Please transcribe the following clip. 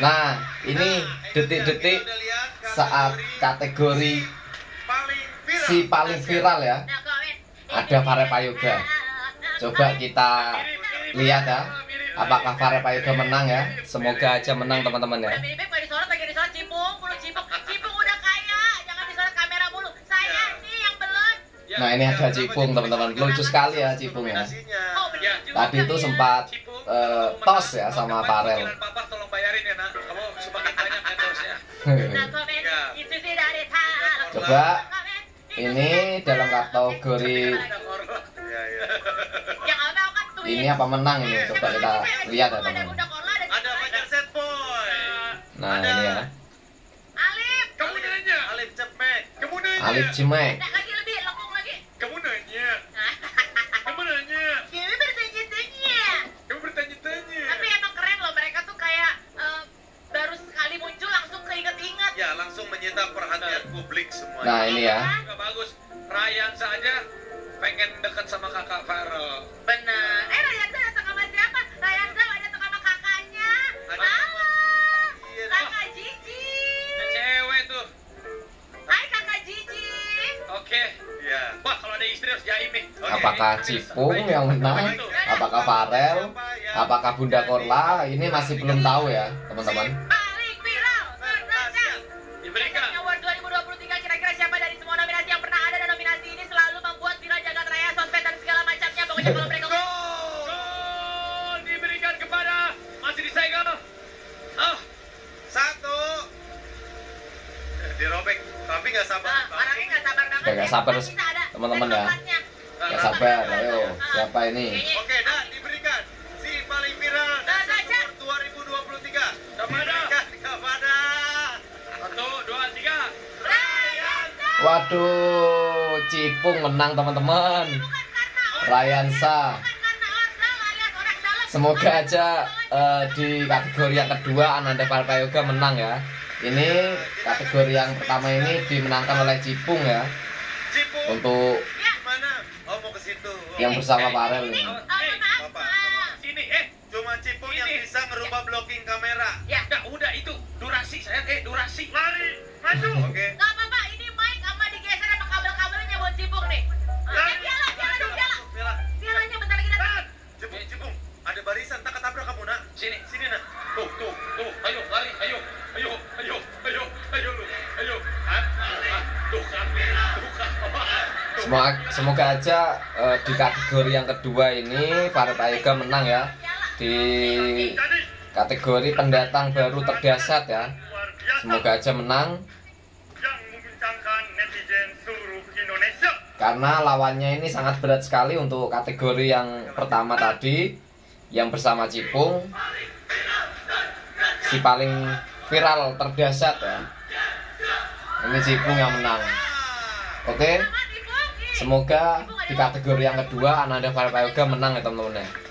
Nah, ini detik-detik saat kategori si paling viral ya. Ada Fare Prayoga. Coba kita lihat ya, apakah Fare Prayoga menang ya. Semoga aja menang teman-teman ya. Nah, ini ada Cipung teman-teman. Lucu sekali ya Cipung ya. Tadi itu sempat tos ya sama Farel. Tolong bayarin ya nak. Kamu semakin banyak endorse-nya. Coba ini dalam kategori ini apa menang ini? Coba kita lihat ya teman-teman. Ada banyak set boy. Nah, ini ya. Alif, kamu nanya. Alif Cemek. Kamu nanya. Alif Cimek. Kamu nanya. Kamu nanya. Kamu bertanya-tanya. Tapi emang keren loh, mereka tuh kayak baru sekali muncul langsung keinget-inget. Ya, langsung menyita perhatian publik semua. Nah, ini ya. Nggak bagus. Ryan saja pengen dekat sama kakak Farel. Bener. Rayanza datang sama siapa? Rayanza gak datang sama kakaknya. Halo, kakak Gigi. Cewek tuh. Hai kakak Gigi. Oke. Iya. Wah, kalau ada istri harus jaim nih. Apakah Cipung yang menang? Apakah Farel? Apakah Bunda Korla? Ini masih belum tahu ya, teman-teman. Paling viral terdesak. Diberikan. Award 2023 kira-kira siapa dari semua nominasi yang pernah ada, dan nominasi ini selalu membuat viral jagat raya, sosmed dan segala macamnya. Pokoknya kalau mereka Gol diberikan kepada masih disegel. Satu. Dirobek, tapi nggak sabar. orangnya nggak sabar banget. Nggak sabar, teman-teman ya. Gak sabar, ayo. Siapa ini? Oke, dan diberikan si paling viral dari Award 2023 kepada 1, 2, 3 Waduh, Cipung menang teman-teman. Rayansa. Semoga aja di kategori yang kedua Ananda Fare Prayoga menang ya. Ini kategori yang pertama ini dimenangkan oleh Cipung ya. Cipung. Untuk Mana? Oh, mau ke situ. yang bersama Farel ini. Bapak, sini. Cuma Cipung yang bisa ngerubah blocking kamera. Ya. Udah itu durasi saya. Durasi. Lari, maju. Oke. Gak apa-apa, ini mic sama digeser sama kabel-kabelnya buat Cipung nih. Pialanya bentar lagi datang. Cipung, ada barisan, tak ketabrak kamu nak. Sini nak. Tuh, ayo lari, ayo lu, ayo. Tuh kan. Semoga aja di kategori yang kedua ini Fare Prayoga menang ya. Di kategori pendatang baru terdahsyat ya. Semoga aja menang. Yang membincangkan netizen seluruh Indonesia. Karena lawannya ini sangat berat sekali untuk kategori yang pertama tadi, yang bersama Cipung, si paling viral terdahsyat ya. Ini Cipung yang menang. Oke, semoga di kategori yang kedua Ananda Fare Prayoga menang ya teman-teman ya.